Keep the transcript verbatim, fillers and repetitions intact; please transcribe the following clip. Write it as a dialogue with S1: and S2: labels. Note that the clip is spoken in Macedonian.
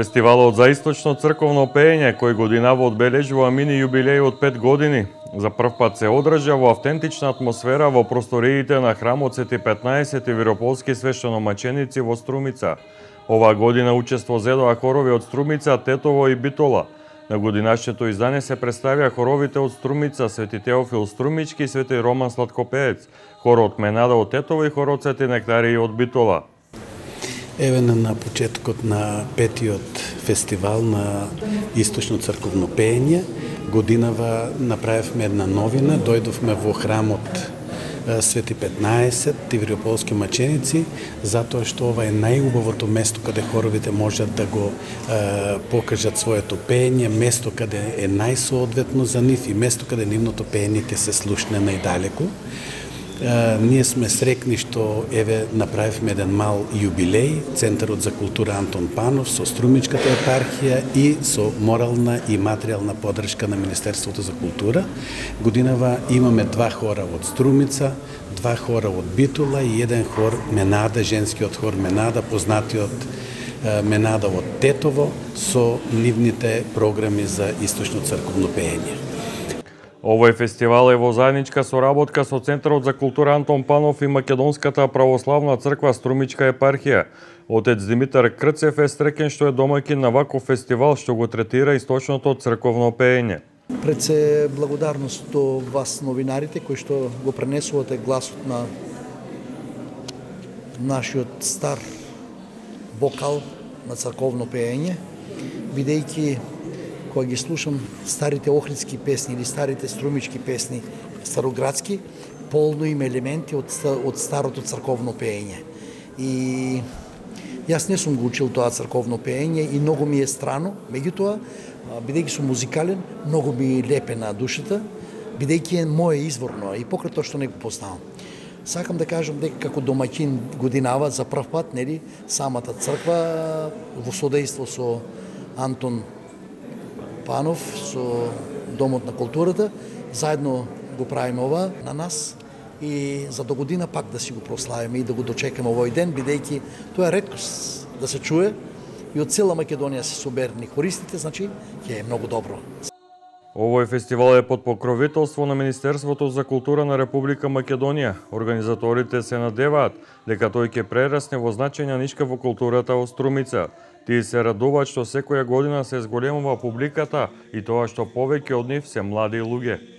S1: Фестивалот за источно црковно пеење, кој годинава одбележува мини јубилеј од пет години, за прв пат се одржа во автентична атмосфера во просториите на храмот Свети петнаесети Вирополски свештеномаченици во Струмица. Оваа година учество зедоа хорови од Струмица, Тетово и Битола. На годинашното издание се представија хоровите од Струмица, Свети Теофил Струмички и Свети Роман Сладкопеец, хорот Менада од Тетово и хорот Свети Нектарии од Битола.
S2: Еве на почетокот на петиот фестивал на источно црковно пеење, годинава направивме една новина, дојдовме во храмот Свети петнаесет, Вирополски маченици, затоа што ова е најубавото место каде хоровите можат да го е, покажат своето пеење, место каде е најсоодветно за нив и место каде нивното пеење ќе се слушне најдалеку. Uh, ние сме срекни што еве направивме еден мал јубилеј, Центарот за култура Антон Панов со Струмичката епархија и со морална и материјална поддршка на Министерството за култура. Годинава имаме два хора од Струмица, два хора од Битола и еден хор Менада, женскиот хор Менада, познатиот uh, Менада од Тетово со нивните програми за источно црковно пеење.
S1: Овој фестивал е во заедничка соработка со Центарот за култура Антон Панов и Македонската православна црква Струмичка епархија. Отец Димитар Крцев е среќен што е домаќин на ваков фестивал што го третира источното црковно пеење.
S3: Пред се благодарност до вас новинарите кои што го пренесувате гласот на нашиот стар вокал на црковно пеење, бидејќи кога ги слушам старите охридски песни или старите струмички песни, староградски, полно има елементи од, од старото црковно пеење. И јас не сум го учил тоа црковно пеење и многу ми е страно, меѓутоа, бидејќи сум музикален, многу ми лепе на душата, бидејќи е мое изворно и покрај тоа што не го познавам. Сакам да кажам дека како домаќин годинава за прв пат, нели, самата црква во содејство со Антон Панов, со Домот на културата, заедно го правиме ова на нас и за до година пак да си го прославиме и да го дочекаме овој ден, бидејќи тоа е реткост да се чуе и од цела Македонија се соберни хористите, значи ќе е многу добро.
S1: Овој фестивал е под покровителство на Министерството за култура на Република Македонија. Организаторите се надеваат дека тој ќе прерасне во значајна нишка во културата од Струмица. Тие се радуваат што секоја година се зголемува публиката и тоа што повеќе од нив се млади луѓе.